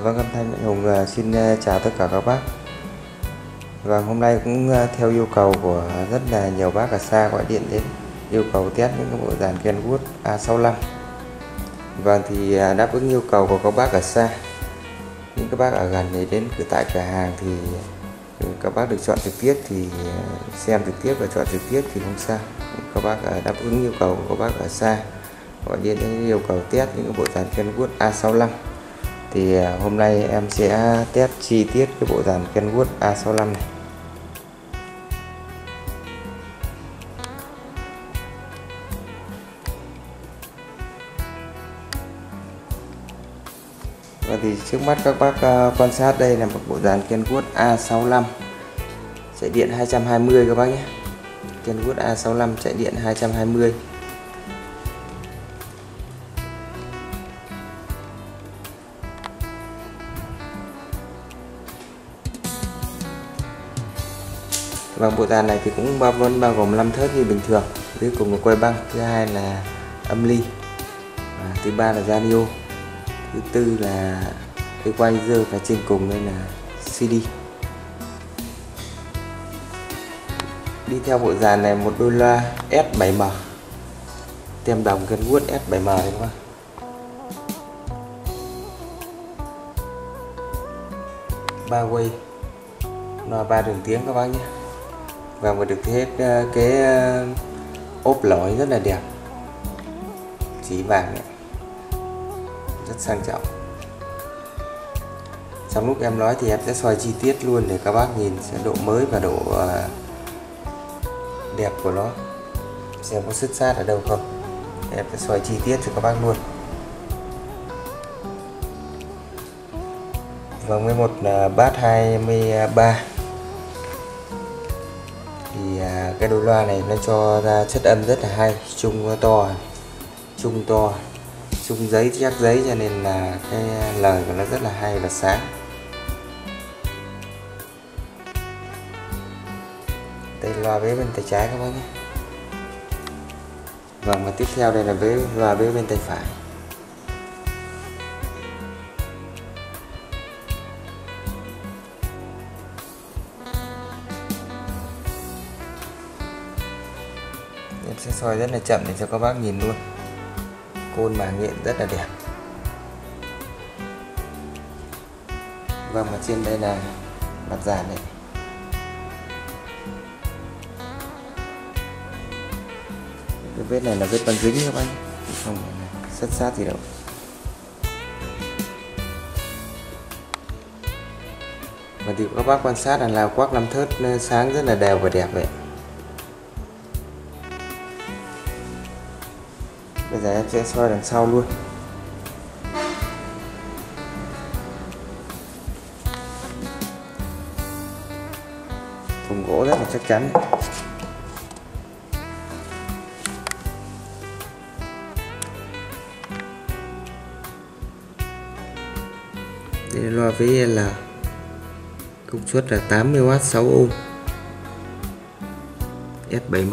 Vâng, âm thanh Mạnh Hùng xin chào tất cả các bác. Và hôm nay cũng theo yêu cầu của rất là nhiều bác ở xa gọi điện đến yêu cầu test những cái bộ dàn Kenwood A65. Vâng, thì đáp ứng yêu cầu của các bác ở xa. Những các bác ở gần thì đến tại cửa hàng thì các bác được chọn trực tiếp thì xem trực tiếp và chọn trực tiếp thì không sao. Các bác đáp ứng yêu cầu của các bác ở xa gọi điện đến yêu cầu test những cái bộ dàn Kenwood A65. Thì hôm nay em sẽ test chi tiết cái bộ dàn Kenwood A65 này. Và thì trước mắt các bác quan sát đây là một bộ dàn Kenwood A65 chạy điện 220 các bác nhé. Kenwood A65 chạy điện 220. Và bộ dàn này thì cũng vẫn bao gồm 5 thớt như bình thường, dưới cùng là quay băng, thứ hai là âm ly, và thứ ba là radio, thứ tư là equalizer, và trên cùng đây là CD. Đi theo bộ dàn này một đôi loa S7M, tem đồng Kenwood S7M đấy các bác. Ba way, loa 3 đường tiếng các bác nhé. Và một được hết cái ốp lói rất là đẹp, chỉ vàng này, rất sang trọng. Trong lúc em nói thì em sẽ soi chi tiết luôn để các bác nhìn sẽ độ mới và độ đẹp của nó, xem có sứt sát ở đâu không. Em sẽ soi chi tiết cho các bác luôn. Và với một bass 23 thì cái đôi loa này nó cho ra chất âm rất là hay, trung to, trung giấy chắc giấy, cho nên là cái lời của nó rất là hay và sáng. Đây loa vế bên tay trái các bác nhé. Vâng, và tiếp theo đây là loa vế bên tay phải. Em sẽ soi rất là chậm để cho các bác nhìn luôn. Côn màng nhện rất là đẹp. Vâng, và trên đây là mặt dàn này. Cái vết này là vết băng dính các bác, không sắt sát gì đâu. Và thì các bác quan sát là quắc 5 thớt sáng rất là đều và đẹp vậy. Bây giờ em sẽ soi đằng sau luôn. Thùng gỗ rất là chắc chắn. Đây là loa VL, công suất là 80W 6 ohm, S7M.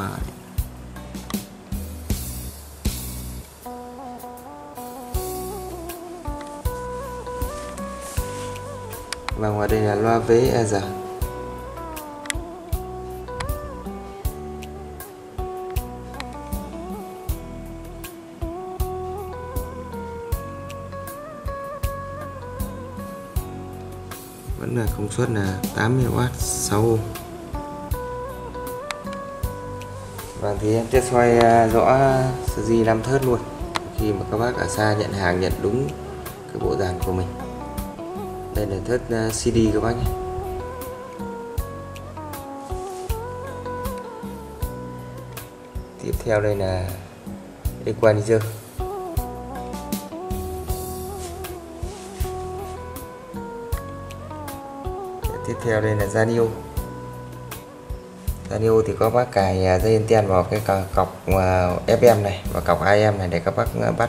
Và ngoài đây là loa VER. Vẫn là công suất là 80W 6 ohm. Và thì em sẽ soi rõ sợi 5 thớt luôn khi mà các bác ở xa nhận hàng nhận đúng cái bộ dàn của mình. Đây là thớt CD các bác nhé. Tiếp theo đây là equalizer. Tiếp theo đây là radio. Radio thì có bác cài dây anten vào cái cọc FM này và cọc AM này để các bác bắt.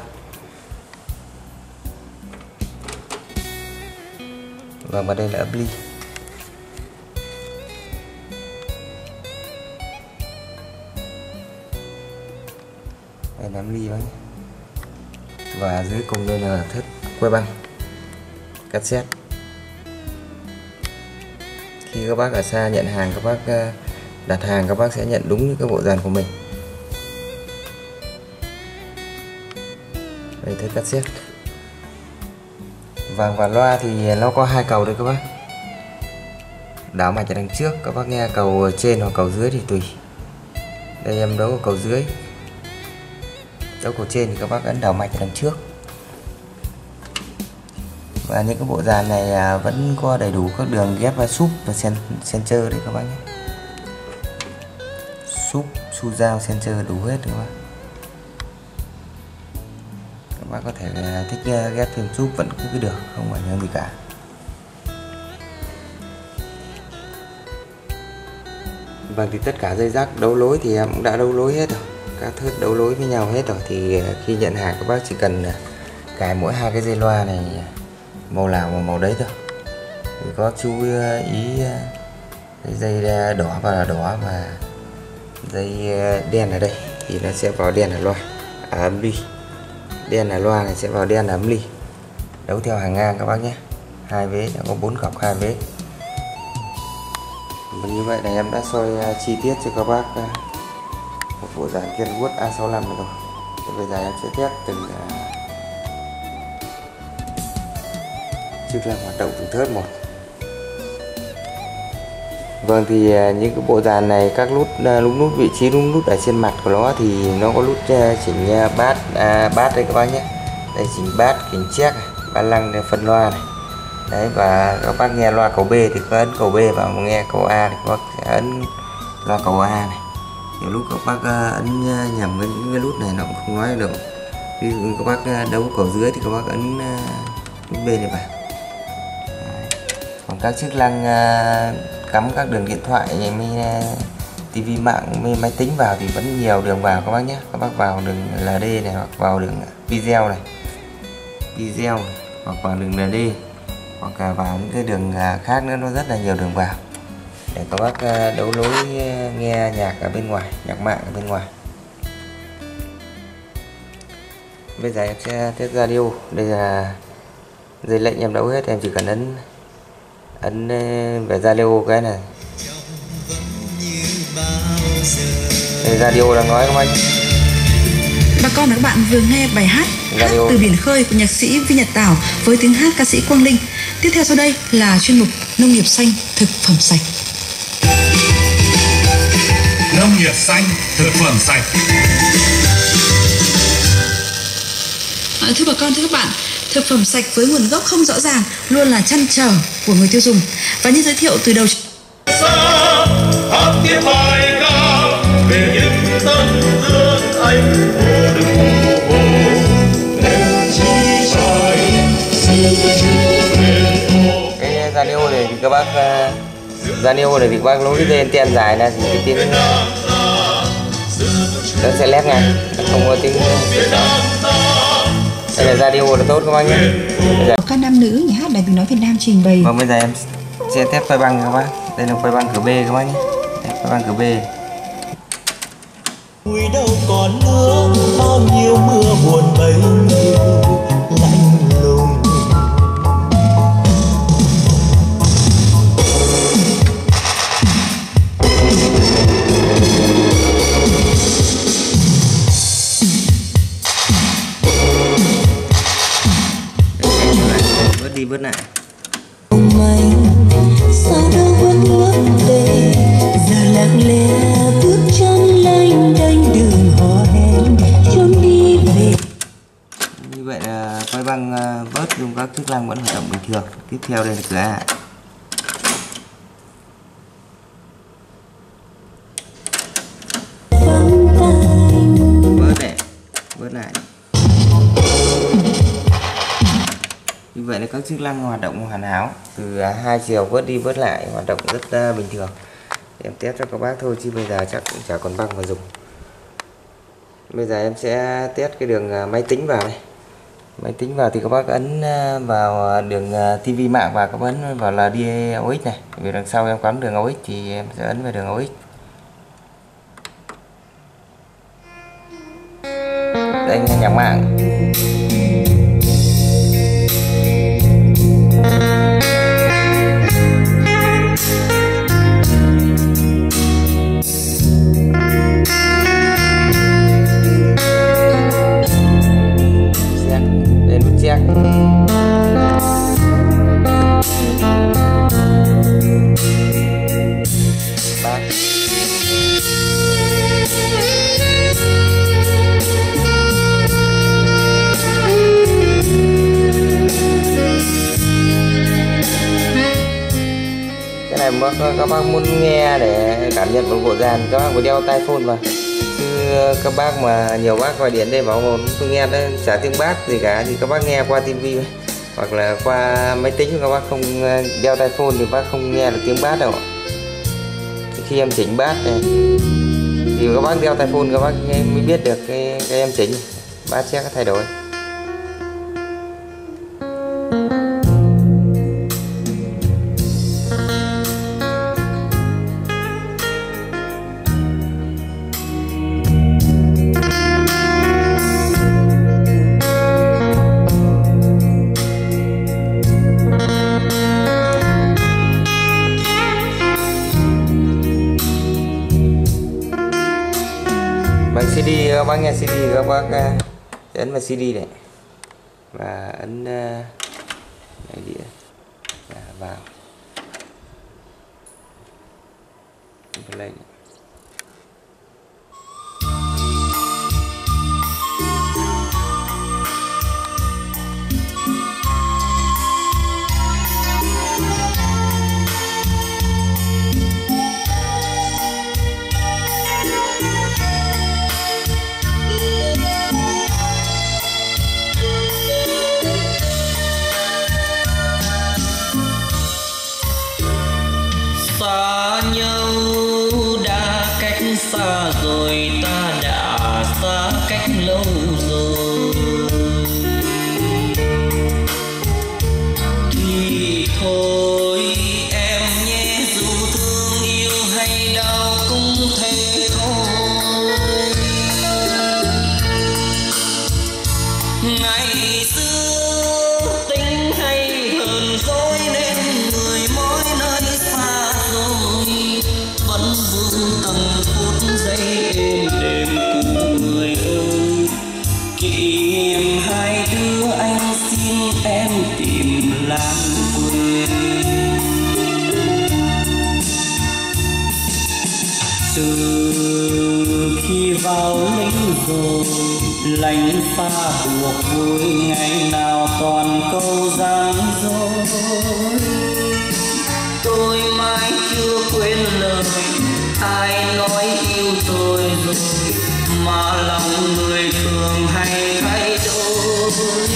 Và đây là âm ly. Đây là âm ly và dưới cùng đây là thớt quay băng cassette. Khi các bác ở xa nhận hàng, các bác đặt hàng, các bác sẽ nhận đúng những cái bộ dàn của mình. Đây thấy cassette. Và loa thì nó có 2 cầu đây các bác. Đảo mạch ở đằng trước, các bác nghe cầu trên hoặc cầu dưới thì tùy. Đây em đấu cầu dưới, đấu cầu trên thì các bác ấn đảo mạch ở đằng trước. Và những cái bộ dàn này vẫn có đầy đủ các đường ghép và súp và center đấy các bác nhé. Súp, su dao, center đủ hết các bác. Các bác có thể thích ghép thêm súp vẫn cứ được, không ảnh hưởng gì cả. Vâng, thì tất cả dây rắc đấu lối thì em cũng đã đấu lối hết rồi. Các thớt đấu lối với nhau hết rồi. Thì khi nhận hàng các bác chỉ cần cài mỗi 2 cái dây loa này màu nào và màu đấy thôi. Thì có chú ý cái dây đỏ vào là đỏ, và dây đen ở đây thì nó sẽ vào đen ở loa âm ly. Đen ở loa này sẽ vào đen âm ly. Đấu theo hàng ngang các bác nhé. 2 vế, có 4 cọc 2 vế. Và như vậy là em đã soi chi tiết cho các bác một bộ dàn Kenwood A65 này rồi. Thì bây giờ em sẽ test từng chức năng hoạt động từng thớt một. Vâng, thì những cái bộ dàn này các nút vị trí nút ở trên mặt của nó thì nó có nút chỉnh bass đây các bác nhé. Đây chỉnh bass, chỉnh check, ba lăng để phân loa này. Đấy, và các bác nghe loa cầu B thì có ấn cầu B, và nghe cầu A thì các bác sẽ ấn loa cầu A này. Nhiều lúc các bác ấn nhầm những cái nút này nó cũng không nói được. Ví dụ các bác đấu cầu dưới thì các bác ấn nút B này vào. Đấy. Còn các chức năng cắm các đường điện thoại tivi mạng, máy tính vào thì vẫn nhiều đường vào các bác nhé. Các bác vào đường LD này, hoặc vào đường video này, hoặc vào đường LD, hoặc cả vào những cái đường khác nữa, nó rất là nhiều đường vào để các bác đấu lối nghe nhạc ở bên ngoài, nhạc mạng ở bên ngoài. Bây giờ em sẽ test radio. Đây là dây lệnh em đấu hết, em chỉ cần ấn về radio cái này. Đây radio đang nói các bác. Bà con và các bạn vừa nghe bài hát Từ Biển Khơi của nhạc sĩ Vi Nhật Tảo với tiếng hát ca sĩ Quang Linh. Tiếp theo sau đây là chuyên mục Nông nghiệp xanh, thực phẩm sạch. Nông nghiệp xanh, thực phẩm sạch. Thưa bà con, thưa các bạn, thực phẩm sạch với nguồn gốc không rõ ràng luôn là trăn trở của người tiêu dùng. Và như giới thiệu từ đầu cái radio này thì các bác nối cái dây anten dài này thì cái tiếng nó sẽ lét ngay, không có tiếng. Đây là radio là tốt các bác nhé. các nam nữ nhà hát Đài Tiếng nói Việt Nam trình bày. Vâng, bây giờ em sẽ test phơi băng các bác. Đây là phơi băng cửa B các bác nhé. Phơi băng cửa B. Núi đâu còn nước, bao nhiêu mưa buồn bấy nhiêu lạnh lùng. Bớt đi bớt lại. Sao đâu vẫn ngất về, giờ lặng lẽ bước chân lênh đênh đường hò hẹn trốn đi về. Như vậy là phơi băng bớt dùng các chức năng vẫn hoạt động bình thường. Tiếp theo đây là cửa A. Bớt lại. Như vậy là các chức năng hoạt động hoàn hảo, từ hai chiều vớt đi vớt lại hoạt động rất bình thường. Em test cho các bác thôi chứ bây giờ chắc cũng chả còn băng mà dùng. Bây giờ em sẽ test cái đường máy tính vào này. Máy tính vào thì các bác ấn vào đường TV mạng và các bác ấn vào là DAOX này. Vì đằng sau em cắm đường AUX thì em sẽ ấn vào đường AUX. Đây là nhạc mạng. các bác muốn nghe để cảm nhận một bộ dàn, các bác phải đeo tai phone vào. Chứ các bác mà nhiều bác gọi điện đây bảo tôi nghe nó chả tiếng bass gì cả, thì các bác nghe qua tivi hoặc là qua máy tính, các bác không đeo tai phone thì bác không nghe được tiếng bass đâu. Khi em chỉnh bass này thì các bác đeo tai phone các bác mới biết được cái em chỉnh bass sẽ có thay đổi. Bằng CD các bác nghe CD, các bác ấn vào CD này và ấn này đĩa vào play. Xa nhau đã cách xa rồi, ta đã xa cách lâu rồi, thì thôi em nhé, dù thương yêu hay đau cũng thế thôi. Ngày xưa tình hay hờn dỗi nên người mỗi nơi xa rồi, vẫn vương từng phút giây êm đềm cùng người ơi. Kỷ niệm hai đứa anh xin em tìm lãng quên. Từ khi vào lính rồi lạnh xa buộc vui, ngày nào toàn câu gian dối. Tôi mãi chưa quên lời ai nói yêu tôi rồi, mà lòng người thường hay thay đổi.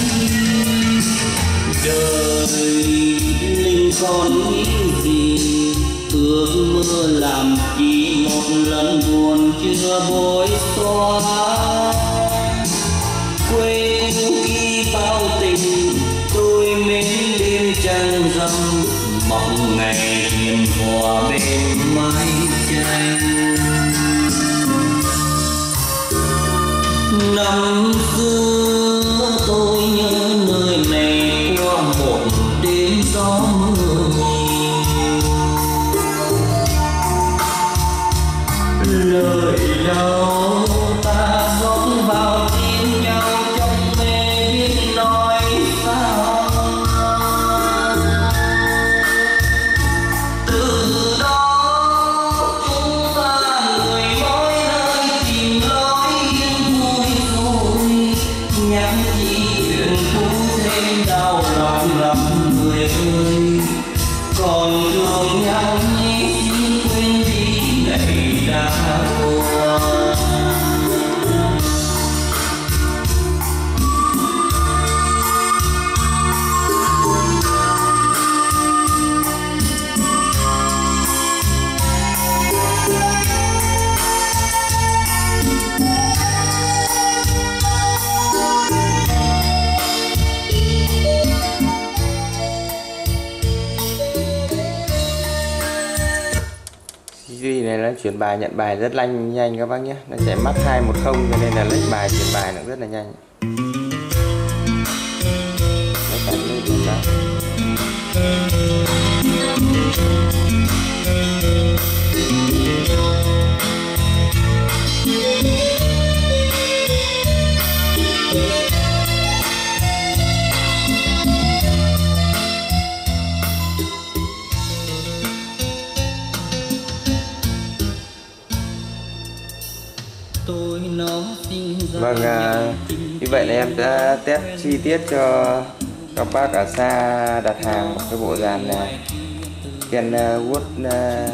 Đời linh còn nghĩ gì, ước mơ làm chỉ một lần buồn chưa bối xóa. Quên khi bao tình tôi mến đêm trăng rằm, mong ngày hiền hòa bên mái tranh. Năm xưa tôi nhớ nơi này qua một đêm gió mưa nhìn, lời đau ta rót vào tim nhau trong mê biết nói sao. Từ đó chúng ta người mỗi nơi tìm lối yên vui rồi, nhắn chỉ chuyện cũ thêm đau lòng lắm người ơi. Còn thương nhau nhé, xin quên đi ngày đã qua. CD này nó chuyển bài nhận bài rất nhanh các bác nhé, nó chạy mắt 210 cho nên là lệnh bài chuyển bài nó rất là nhanh. Nó chạy lên điện đó. Vâng, như vậy là em đã test chi tiết cho các bác ở xa đặt hàng một cái bộ dàn này Ken Wood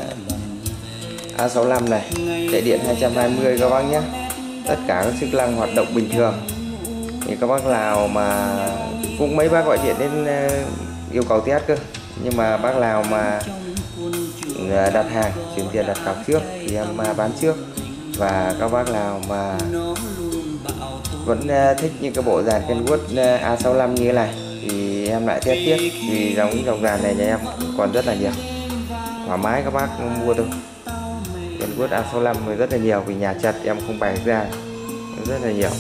A65 này, chạy điện 220 các bác nhé. Tất cả các chức năng hoạt động bình thường. Thì các bác nào mà cũng mấy bác gọi điện đến yêu cầu test cơ, nhưng mà bác nào mà đặt hàng chuyển tiền đặt cọc trước thì em bán trước. Và các bác nào mà vẫn thích những cái bộ dàn Kenwood A65 như thế này thì em lại test tiếp, vì dòng dàn này nhà em còn rất là nhiều, thoải mái các bác mua thôi. Kenwood A65 rất là nhiều, vì nhà chật em không bày ra rất là nhiều.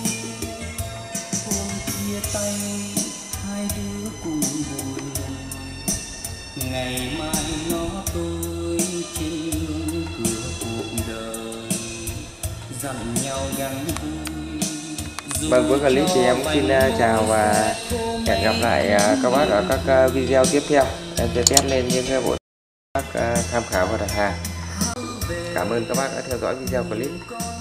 Ngày mai nó tôi trên cửa cuộc đời dặn nhau gắn vui. Vâng, cuối clip thì em xin chào và hẹn gặp lại các bác ở các video tiếp theo. Em sẽ test lên những bộ các tham khảo và đặt hàng. Cảm ơn các bác đã theo dõi video clip.